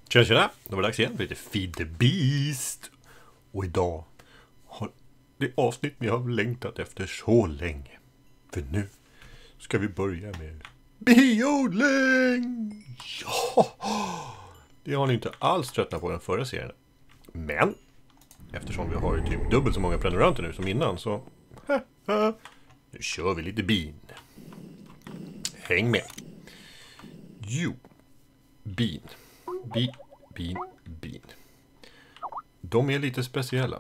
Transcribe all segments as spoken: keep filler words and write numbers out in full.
Tjena tjena, då var det dags igen för lite Feed the Beast. Och idag har det avsnitt ni har längtat efter så länge. För nu ska vi börja med biodling! Ja! Det har ni inte alls tröttnat på den förra serien. Men eftersom vi har ju typ dubbelt så många prenumeranter nu som innan så nu kör vi lite bin. Häng med. Jo, bin. Bin, bin, bin. De är lite speciella.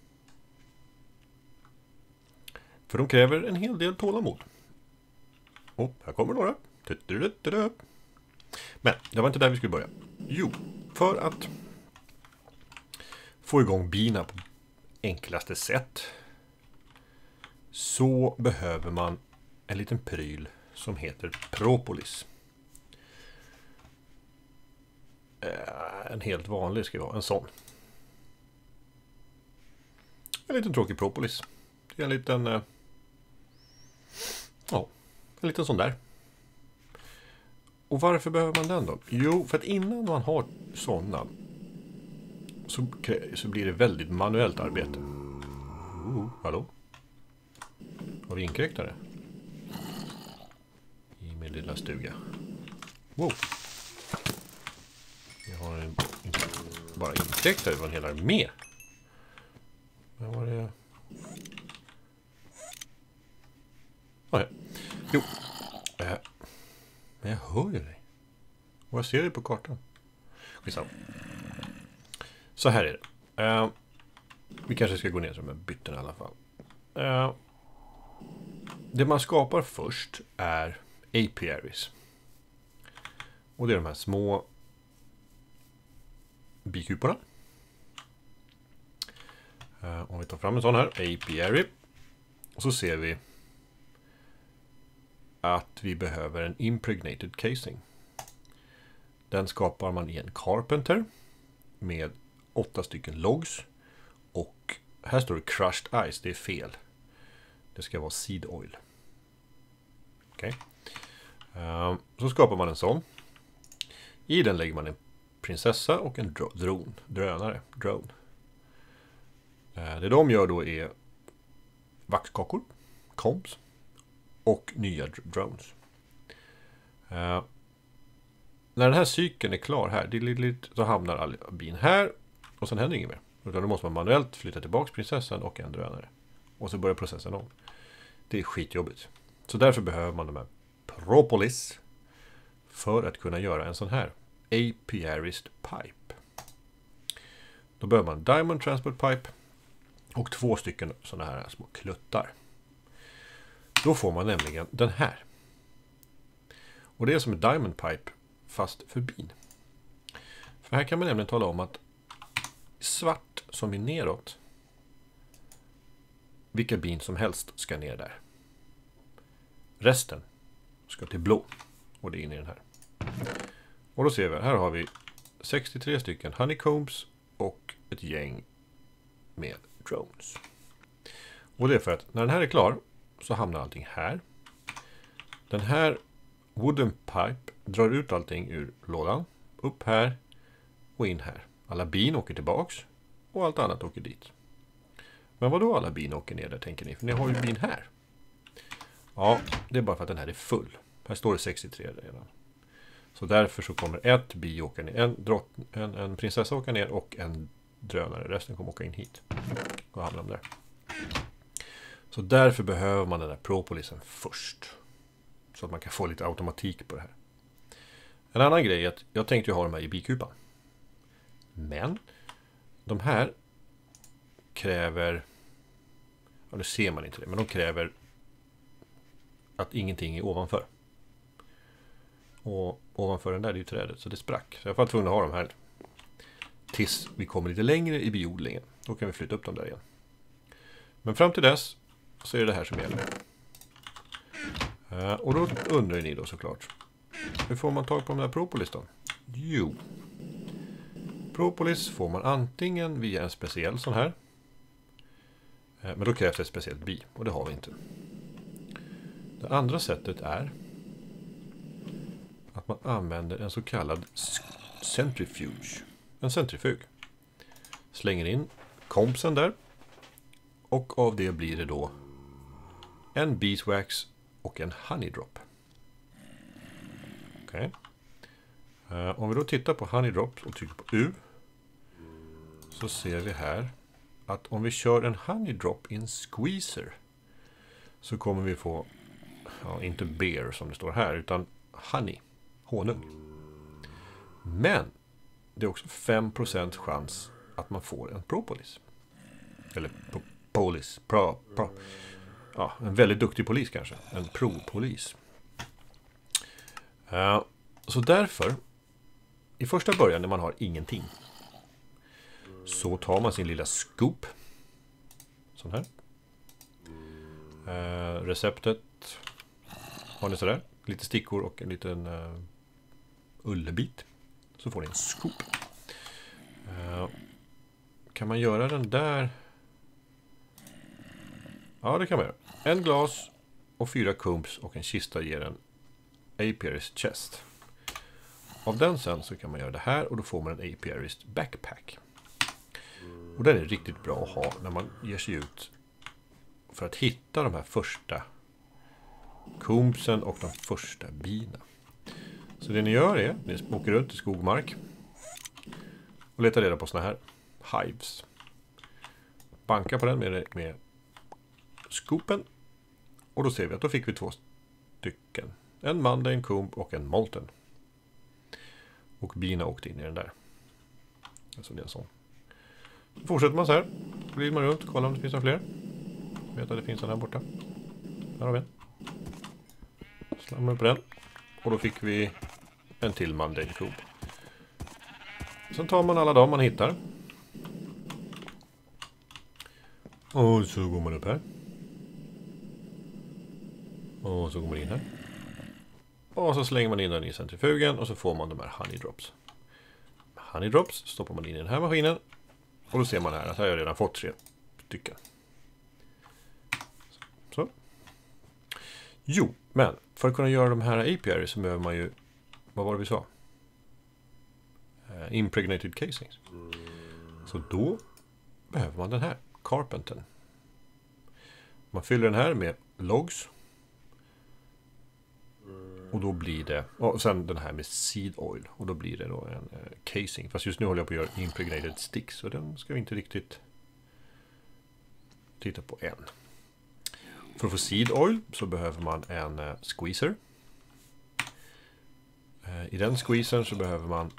För de kräver en hel del tålamod. Och här kommer några. Men det var inte där vi skulle börja. Jo, för att få igång bina på enklaste sätt så behöver man en liten pryl som heter propolis. En helt vanlig ska vara en sån. En liten tråkig propolis. Det är en liten eh, ja, en liten sån där. Och varför behöver man den då? Jo, för att innan man har såna så, så blir det väldigt manuellt arbete. Oh, hallå? Har vi inkräktare? I min lilla stuga. Wow. Jag har en, inte bara inkräktare, det var en hel armé. Vad var det? Ah, ja. Jo. Äh. Men jag hör ju dig. Och jag ser det på kartan. Skitsamma. Så här är det. Uh, vi kanske ska gå ner som en bytten i alla fall. Uh, det man skapar först är apiaries. Och det är de här små bikuporna. Uh, om vi tar fram en sån här apiary. Och så ser vi att vi behöver en impregnated casing. Den skapar man i en carpenter med åtta stycken logs. Och här står det crushed ice, det är fel. Det ska vara seed oil. Okej. Okay. Uh, så skapar man en sån. I den lägger man en prinsessa och en drone, drönare, drone. Uh, det de gör då är vaxkakor, combs och nya drones. Uh, när den här cykeln är klar här, det lite, så hamnar all bin här och sen händer inget mer. Utan då måste man manuellt flytta tillbaka prinsessan och en drönare. Och så börjar processen om. Det är skitjobbigt. Så därför behöver man de här propolis för att kunna göra en sån här apiarist pipe. Då behöver man diamond transport pipe och två stycken såna här små kluttar. Då får man nämligen den här. Och det är som en diamond pipe fast för bin. För här kan man nämligen tala om att svart som är neråt, vilka bin som helst ska ner där. Resten ska till blå och det är inne i den här. Och då ser vi, här har vi sextiotre stycken honeycombs och ett gäng med drones. Och det är för att när den här är klar så hamnar allting här. Den här wooden pipe drar ut allting ur lådan, upp här och in här. Alla bin åker tillbaks och allt annat åker dit. Men vad då alla bin åker ner där, tänker ni? För ni har ju bin här. Ja, det är bara för att den här är full. Här står det sextiotre redan. Så därför så kommer ett bi åka ner. En, drott, en, en prinsessa åka ner och en drönare. Resten kommer åka in hit. Och hamnar de där. Så därför behöver man den där propolisen först. Så att man kan få lite automatik på det här. En annan grej är att jag tänkte ju ha de här i bikupan. Men de här kräver, ja nu ser man inte det, men de kräver att ingenting är ovanför. Och ovanför den där är ju trädet, så det sprack. Så jag var tvungen att ha dem här tills vi kommer lite längre i biodlingen. Då kan vi flytta upp dem där igen. Men fram till dess så är det det här som gäller. Uh, och då undrar ni då såklart, hur får man tag på den här propolis då? Jo, propolis får man antingen via en speciell sån här. Uh, men då krävs det ett speciellt bi, och det har vi inte. Det andra sättet är att man använder en så kallad centrifuge. En centrifug. Slänger in kompsen där. Och av det blir det då en beeswax och en honey drop. Okej. Okay. Uh, om vi då tittar på honey drop och trycker på U. Så ser vi här att om vi kör en honey drop i en squeezer. Så kommer vi få, ja, inte beer som det står här, utan honey, honung. Men det är också fem procent chans att man får en propolis. Eller po polis, pro, pro. Ja, en väldigt duktig polis kanske. En pro-polis. Uh, så därför, i första början när man har ingenting, så tar man sin lilla scoop. Sån här. Uh, receptet har ni sådär. Lite stickor och en liten uh, ullebit. Så får ni en scoop. Uh, kan man göra den där? Ja, det kan man göra. En glas och fyra kumps och en kista ger en apiarist chest. Av den sen så kan man göra det här och då får man en apiarist backpack. Och den är riktigt bra att ha när man ger sig ut för att hitta de här första kumpsen och de första bina. Så det ni gör är, ni åker runt i skogmark och letar reda på såna här hives. Banka på den med, med skopen och då ser vi att då fick vi två stycken. En mandel, en kump och en molten. Och bina åkte in i den där. Alltså det är en sån. Så fortsätter man så här. Glider man runt, kollar om det finns några fler. Vet att det finns en här borta. Här har vi en. Slamrar på den. Och då fick vi en till mandel, kump. Sen tar man alla dem man hittar. Och så går man upp här. Och så går man in här. Och så slänger man in den i centrifugen och så får man de här honey drops. Honey drops stoppar man in i den här maskinen. Och då ser man här att här har jag redan fått tre stycken. Så. Jo, men för att kunna göra de här apiaries så behöver man ju, vad var det vi sa? Uh, impregnated casings. Så då behöver man den här, carpentern. Man fyller den här med logs. Och då blir det, och sen den här med seed oil. Och då blir det då en uh, casing. Fast just nu håller jag på att göra impregnated sticks. Så den ska vi inte riktigt titta på än. För att få seed oil så behöver man en uh, squeezer. Uh, I den squeezern så behöver man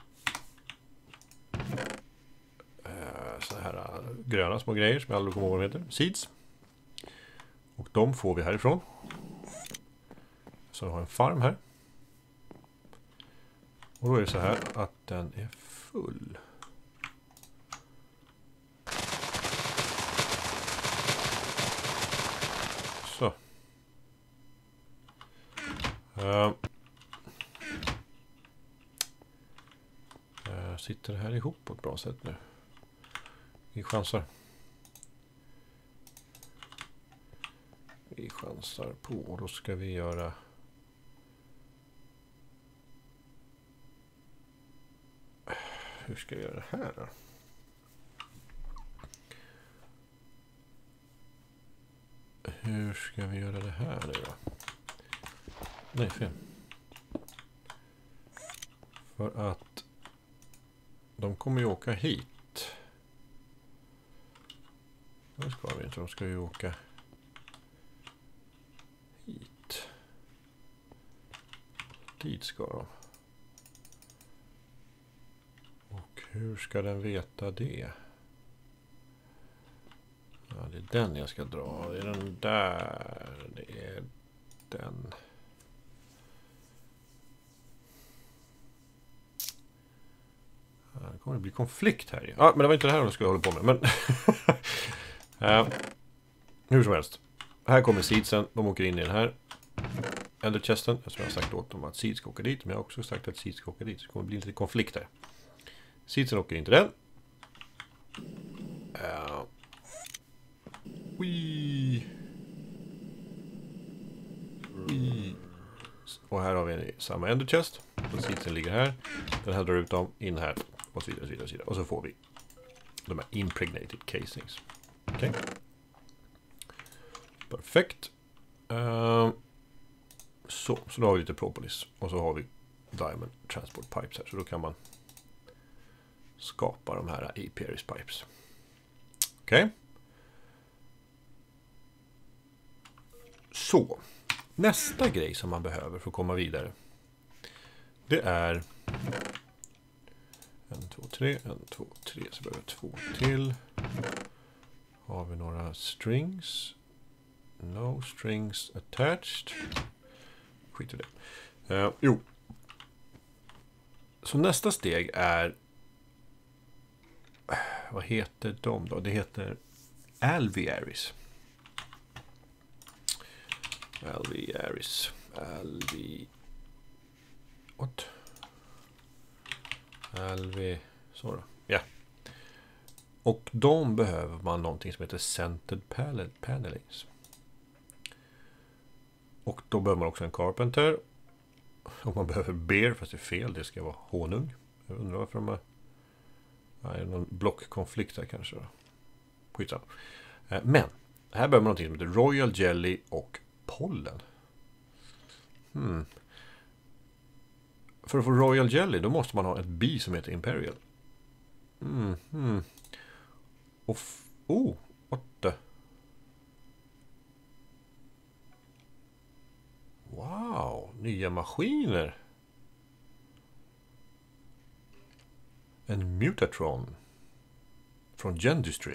uh, såna här uh, gröna små grejer som jag aldrig kommer ihåg vad de heter. Seeds. Och de får vi härifrån. Så jag har en farm här. Och då är det så här att den är full. Så. Uh. Uh, sitter det här ihop på ett bra sätt nu? Vi chansar. Vi chansar på och då ska vi göra... Hur ska vi göra det här då? Hur ska vi göra det här nu då? Nej, fel. För att de kommer ju åka hit. Det ska vi inte, de ska ju åka hit. Dit ska de. Och hur ska den veta det? Ja, det är den jag ska dra. Det är den där. Det är den. Ja, det kommer att bli konflikt här. Ja, men det var inte det här de skulle hålla på med. Men ja, hur som helst. Här kommer seedsen. De åker in i den här enderchesten. Jag har sagt åt dem att seeds ska åka dit. Men jag har också sagt att seeds ska åka dit. Så det kommer att bli lite konflikt här. Seedsen åker in till den. Uh. Wee. Wee. Och här har vi samma ender chest. Och seedsen ligger här. Den här drar ut dem in här. Och så vidare, så vidare, så vidare. Och så får vi de här impregnated casings. Okej. Okay. Perfekt. Uh, så, så då har vi lite propolis. Och så har vi diamond transport pipes här. Så då kan man skapa de här apiaries pipes. Okej. Okay. Så. Nästa grej som man behöver för att komma vidare. Det är en, två, tre, en, två, tre. Så behöver jag två till. Har vi några strings? No strings attached. Skit i det. Uh, jo. Så nästa steg är... Vad heter de då? Det heter alvearies. Alvearies. Alvi... What? Alvi... Så då. Ja. Och de behöver man någonting som heter centered panelings. Och då behöver man också en carpenter. Och man behöver bear, fast det är fel. Det ska vara honung. Jag undrar varför de har... Nej, det är någon blockkonflikt här kanske. Skitsamma. Men, här behöver man någonting som heter royal jelly och pollen. Hmm. För att få royal jelly, då måste man ha ett bi som heter imperial. Mm, hmm. Och f- oh, what the... Wow, nya maskiner. En Mutatron från Gendustry.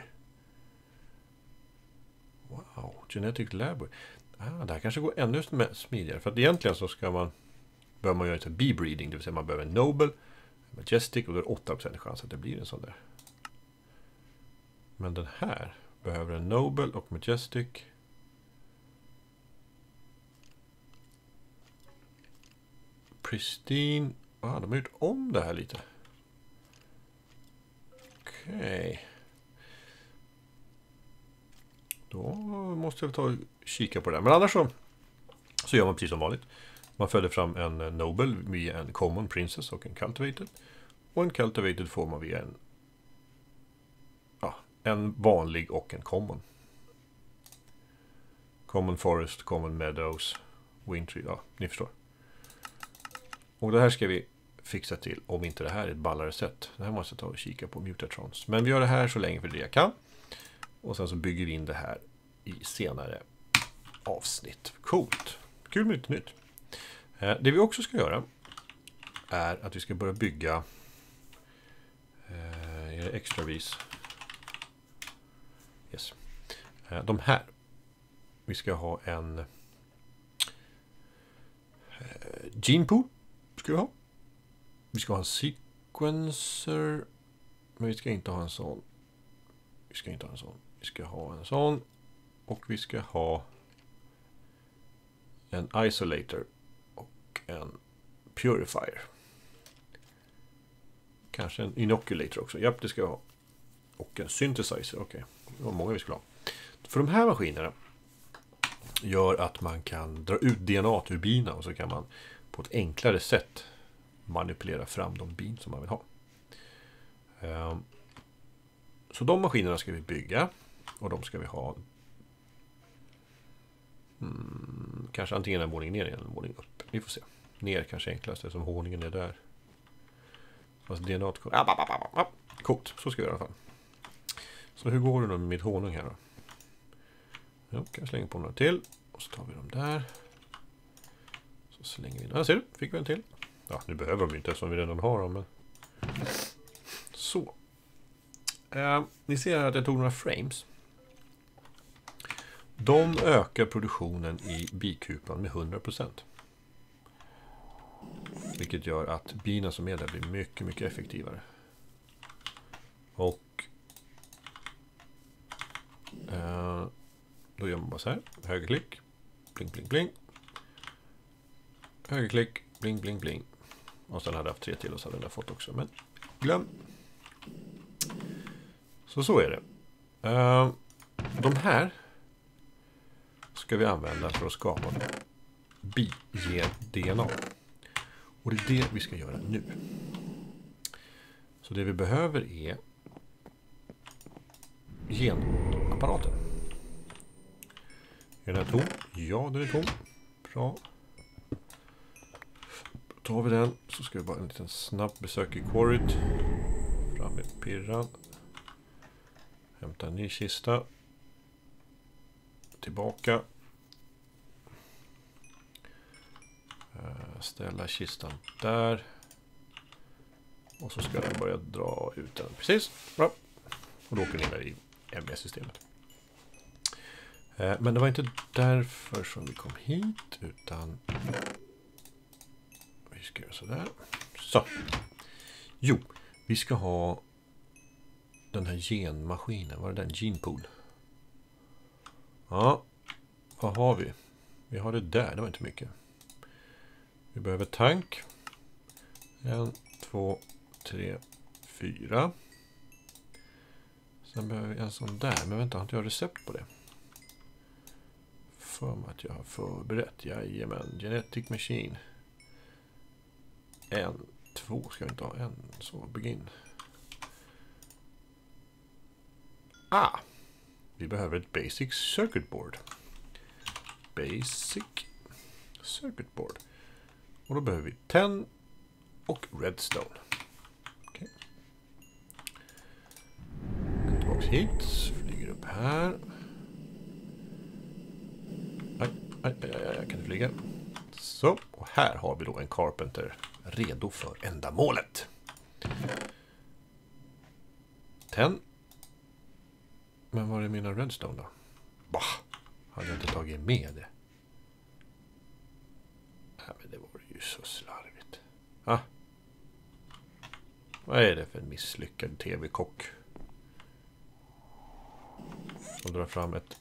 Wow, Genetic Lab. Ah, det här kanske går ännu smidigare. För att egentligen så ska man behöver man göra ett B-breeding, det vill säga man behöver en Noble, Majestic, och då är det åtta procent chans att det blir en sån där. Men den här behöver en Noble och Majestic. Pristine. Ah, de har gjort om det här lite. Okej. Okay. Då måste jag ta och kika på det. Men annars så, så gör man precis som vanligt. Man föder fram en Noble via en Common Princess och en Cultivated. Och en Cultivated får man via en, ja, en vanlig och en Common. Common Forest, Common Meadows, Wintry, ja, ni förstår. Och det här ska vi fixa till om inte det här är ett ballare sätt. Det här måste jag ta och kika på Mutatrons. Men vi gör det här så länge för det jag kan. Och sen så bygger vi in det här i senare avsnitt. Coolt. Kul med lite nytt. Det vi också ska göra är att vi ska börja bygga eh, är det extra vis. Yes. De här. Vi ska ha en eh, gene pool. Ska vi ha. Vi ska ha en sequencer. Men vi ska inte ha en sån. Vi ska inte ha en sån. Vi ska ha en sån. Och vi ska ha en isolator och en purifier. Kanske en inoculator också. Japp, det ska jag ha. Och en synthesizer. Okej, okay. Det var många vi skulle ha. För de här maskinerna gör att man kan dra ut D N A ur bina och så kan man på ett enklare sätt manipulera fram de bin som man vill ha. Så de maskinerna ska vi bygga och de ska vi ha hmm, kanske antingen en våning ner eller en våning upp. Vi får se. Ner kanske enklast eftersom honungen är där. Fast D N A ah, coolt, så ska vi göra i alla fall. Så hur går det då med mitt honung här då? Ja, kan jag slänga på några till. Och så tar vi dem där. Så slänger vi in. Ja, ser du? Fick vi en till. Ja, nu behöver de inte eftersom vi redan har dem. Men... Så. Eh, ni ser här att jag tog några frames. De ökar produktionen i bikupan med hundra procent. Vilket gör att bina som är där blir mycket, mycket effektivare. Och eh, då gör man bara så här. Högerklick. Bling, bling, bling. Högerklick. Bling, bling, bling. Och sen hade jag haft tre till och så hade jag fått också. Men glöm. Så så är det. Uh, de här ska vi använda för att skapa bi-D N A. Och det är det vi ska göra nu. Så det vi behöver är genapparaten. Är den här tom? Ja, den är tom. Bra. Då tar vi den, så ska vi bara en liten snabb besök i Quarryt. Fram med pirran. Hämta en ny kista. Tillbaka. Ställa kistan där. Och så ska den börja dra ut den. Precis, bra. Och då åker ni med i M E-systemet. Men det var inte därför som vi kom hit, utan vi ska göra sådär. Så. Jo, vi ska ha den här genmaskinen. Var det den? Genpool. Ja, vad har vi? Vi har det där, det var inte mycket. Vi behöver tank. En, två, tre, fyra. Sen behöver vi en sån där. Men vänta, har inte jag recept på det? För mig att jag har förberett. Jajamän, Genetic Machine. En, två ska vi inte ha. En, så begin. Ah! Vi behöver ett Basic Circuit Board. Basic Circuit Board. Och då behöver vi tenn och redstone. Okej. Okay. Tillbaks hit. Flyger upp här. Aj, aj, aj, aj, aj, kan du flyga? Så, och här har vi då en Carpenter redo för ändamålet. Tenn. Men var är mina redstone då? Bah, hade jag inte tagit med det. Ja, men det var ju så slarvigt. Ah. Vad är det för en misslyckad tv-kock? Som drar fram ett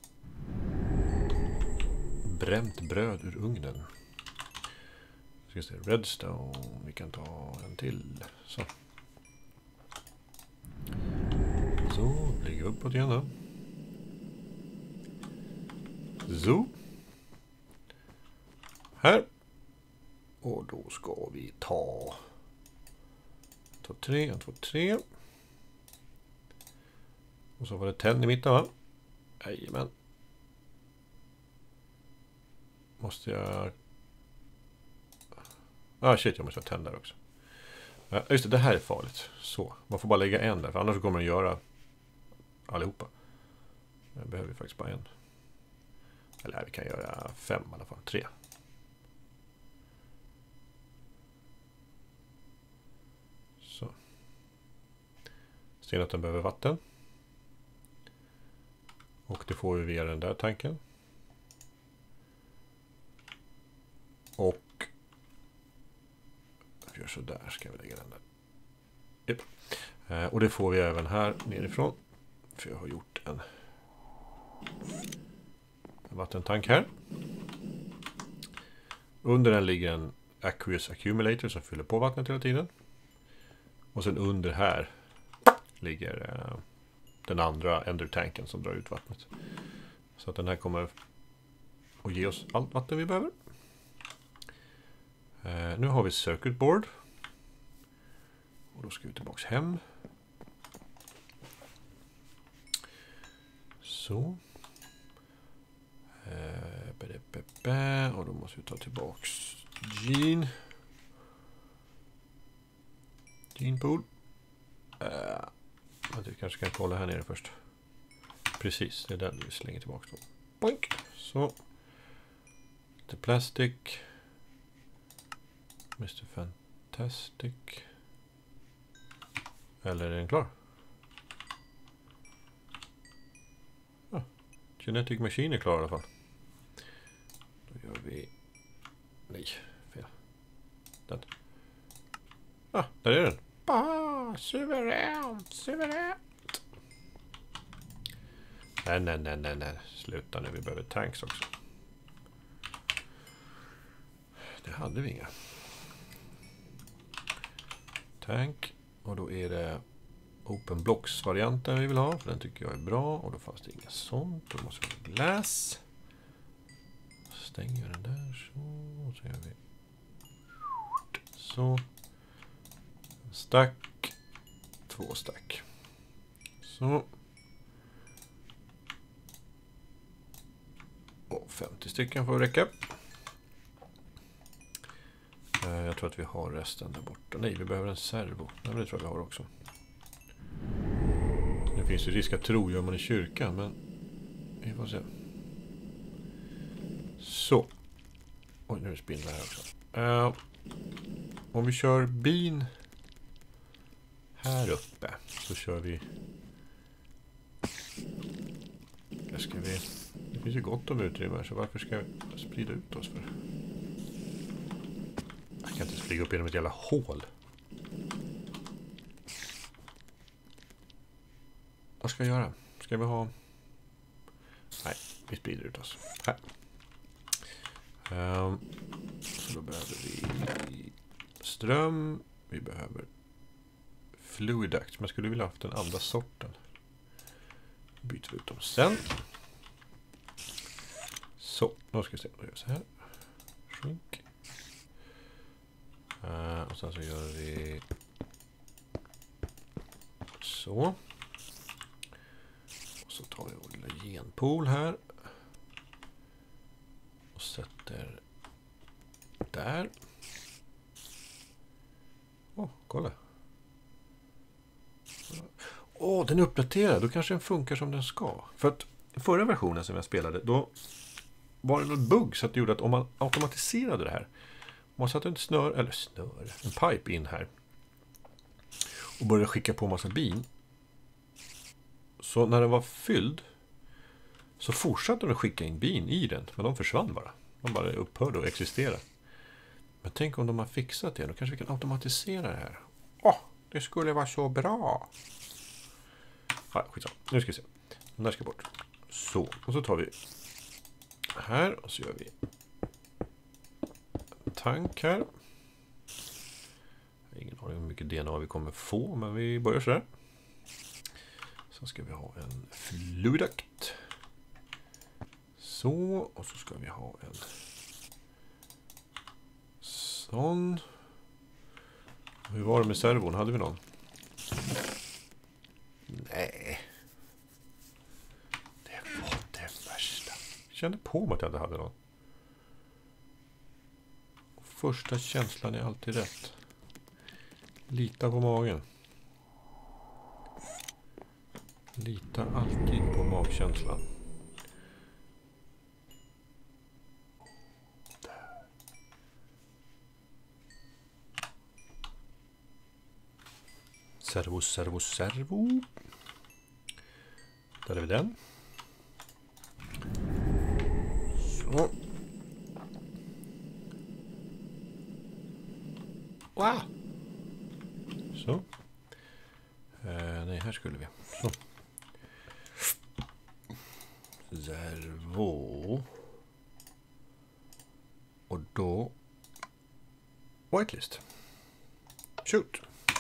bränt bröd ur ugnen. Ska vi se, redstone. Vi kan ta en till. Så. Så, ligga uppåt igen då. Så. Här. Och då ska vi ta två, tre, en, två, tre. Och så var det tenn i mitten, va? Jajamän. Måste jag... Ah shit, jag måste ha tenn där också. Ja, just det, det här är farligt. Så, man får bara lägga en där, för annars kommer den göra allihopa. Jag behöver faktiskt bara en. Eller vi kan göra fem i alla fall, tre. Så. Ser att den behöver vatten. Och det får vi via den där tanken. Och vi gör så där, ska vi lägga den där. Yep. Eh, och det får vi även här nerifrån. För jag har gjort en, en vattentank här. Under den ligger en Aqueous Accumulator som fyller på vattnet hela tiden. Och sen under här ligger eh, den andra Ender-tanken som drar ut vattnet. Så att den här kommer att ge oss allt vatten vi behöver. Eh, nu har vi Circuit Board. Och då ska vi tillbaks hem. Så. Eh, bä, bä, bä. Och då måste vi ta tillbaks Gene. Gene pool. Eh, jag kanske kan kolla här nere först. Precis, det är den vi slänger tillbaka då. Boink. Så. Lite plastic. mister Fantastic. Eller är den klar? Ah, Genetic Machine är klar i alla fall. Då gör vi... Nej, fel. Den. Ah, där är den. Ah, suveränt, suveränt. Nej, nej, nej, nej, nej. Sluta nu, vi behöver tanks också. Det hade vi inga. Tank. Och då är det Open Blocks-varianten vi vill ha. För den tycker jag är bra. Och då fanns det inga sånt. Då måste vi ha glass. stänger den där. Så, så gör vi. Så. Stack. Två stack. Så. Och femtio stycken får räcka. Jag tror att vi har resten där borta. Nej, vi behöver en servo. Nej, men det tror jag vi har också. Det finns ju risk att tro gör man i kyrkan, men vi får se. Så. Oj, nu är det spindlar här också. Uh, om vi kör bin här uppe så kör vi... Där ska vi... Det finns ju gott om utrymme här, så varför ska vi sprida ut oss för? Jag kan inte flyga upp genom ett jävla hål. Vad ska vi göra? Ska vi ha... Nej, vi sprider ut oss. Här. Um, så då behöver vi ström. Vi behöver fluidact. Men skulle vilja ha haft den andra sorten. Byter vi ut dem sen. Så, nu ska vi se. Då gör vi så här. Shrink. Uh, och sen så gör vi så. Och så tar vi vår lilla genpool här. Och sätter där. Åh, oh, kolla. Åh, oh, den är uppdaterad. Då kanske den funkar som den ska. För att i förra versionen som jag spelade, då var det något bugg så att det gjorde att om man automatiserade det här, om man satte en snör, eller snör, en pipe in här och började skicka på massa bin, så när den var fylld så fortsatte de skicka in bin i den, men de försvann bara. De bara upphörde att existera. Men tänk om de har fixat det, då kanske vi kan automatisera det här. Åh, oh, det skulle vara så bra. Ja, skitsamma. Nu ska vi se. Den där ska bort. Så, och så tar vi här och så gör vi en tank här. Jag har ingen aning om hur mycket D N A vi kommer få, men vi börjar så här. Så ska vi ha en fluidact. Så, och så ska vi ha en sån. Hur var det med servon? Hade vi någon? Nej. Det var det värsta. Jag kände på mig att jag inte hade någon. Första känslan är alltid rätt. Lita på magen. Lita alltid på magkänslan. Servo, servo, servo. Där är vi den. Så. Wow. Så. Eh, nej, här skulle vi. Så. Servo. Och då whitelist. Shoot.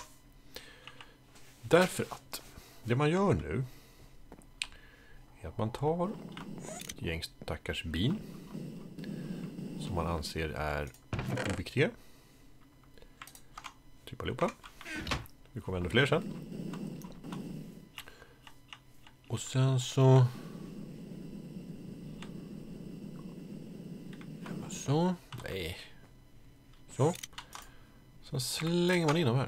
Därför att det man gör nu är att man tar ett gäng stackars bin som man anser är oviktiga. Typ allihopa. Vi kommer ännu fler sen. Och sen så... Så. Nej. Så. Så slänger man in dem här.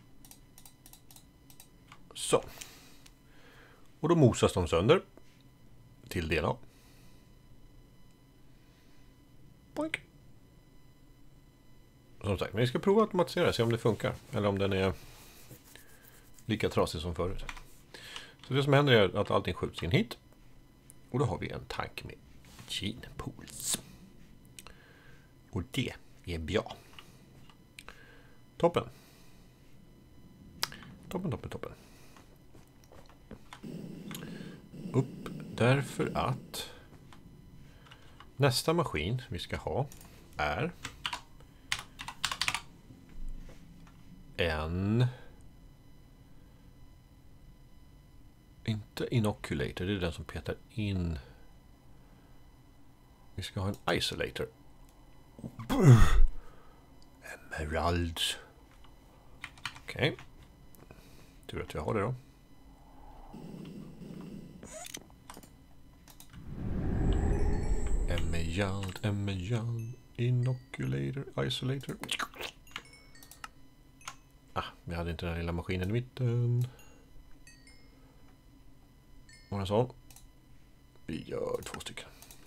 Så. Och då mosas de sönder. Till D N A. Boink. Som sagt, men vi ska prova att automatisera. Se om det funkar. Eller om den är lika trasig som förut. Så det som händer är att allting skjuts in hit. Och då har vi en tank med genpools. Och det är bra. Toppen. Toppen, toppen, toppen. Upp därför att nästa maskin vi ska ha är en inte inoculator, det är den som petar in. Vi ska ha en isolator. Emeralds. Okej. Okay. Tur att jag har det då. Emerald, emerald, inoculator, isolator. Ah, vi hade inte den lilla maskinen i mitten. Och en sån. Vi gör två stycken.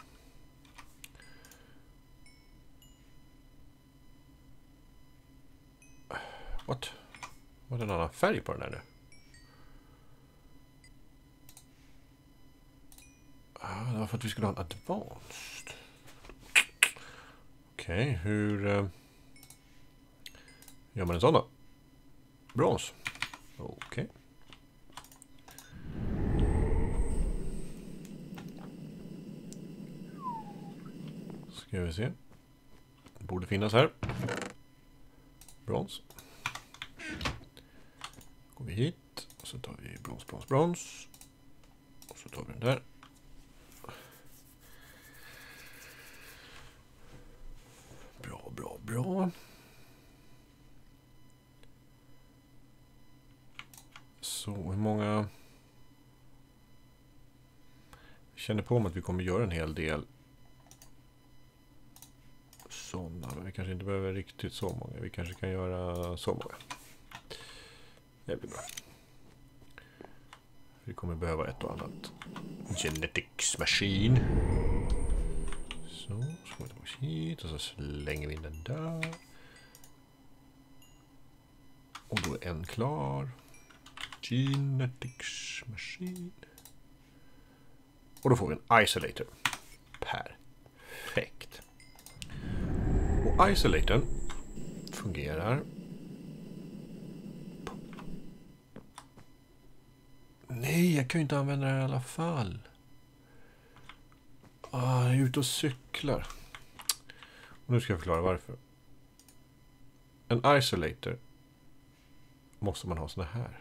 What? Var det en annan färg på den här nu? Ah, det var för att vi skulle ha en advanced. Okej, okay, hur uh, gör man en sån då? Brons. Okej. Okay. Ska vi se. Det borde finnas här. Brons. Går vi hit. Och så tar vi brons, brons, brons. Och så tar vi den där. Bra, bra, bra. Så hur många... Jag känner på mig att vi kommer göra en hel del sådana. Men vi kanske inte behöver riktigt så många. Vi kanske kan göra så många. Det blir bra. Vi kommer behöva ett och annat genetics machine. Så, så går vi tillbaka hit och så slänger vi in den där. Och då är en klar. Genetics machine. Och då får vi en isolator. Perfekt. Och isolatorn fungerar. Nej, jag kan ju inte använda den i alla fall. Ah, jag är ute och cyklar. Och nu ska jag förklara varför. En isolator måste man ha såna här.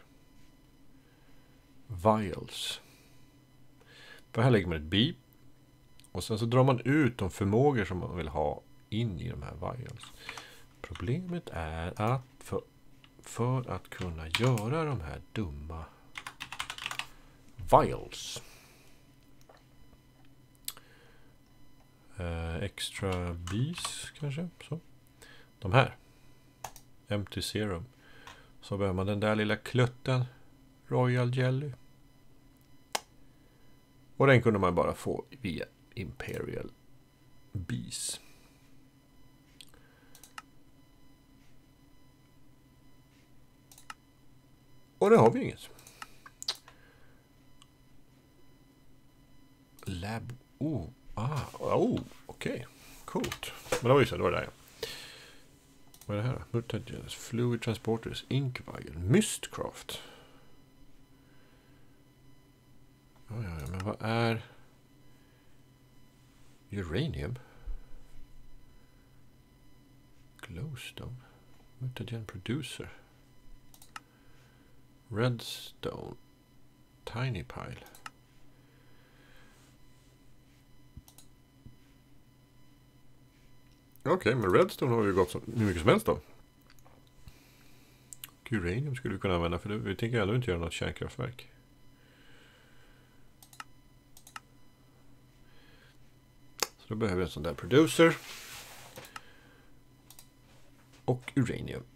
Vials. För här lägger man ett beep. Och sen så drar man ut de förmågor som man vill ha in i de här vials. Problemet är att för, för att kunna göra de här dumma vials. Eh, extra bees kanske. Så. De här. Empty serum. Så behöver man den där lilla klutten. Royal jelly. Och den kunde man bara få via Imperial bees. Och det har vi inget. Lab. Oh, ah, oh, okej. Okay. Coolt. Men det var ju så, det var det där. Vad är det här då? Mutagens, Fluid Transporters, Ink Vial, Mystcraft. Ja, ja, ja, men vad är uranium? Glowstone. Mutagen Producer. Redstone. Tiny Pile. Okej, okay, men Redstone har vi gått så hur mycket som helst då. Uranium skulle vi kunna använda, för det, vi tänker ändå inte göra något kärnkraftverk. Så då behöver vi en sån där producer. Och uranium.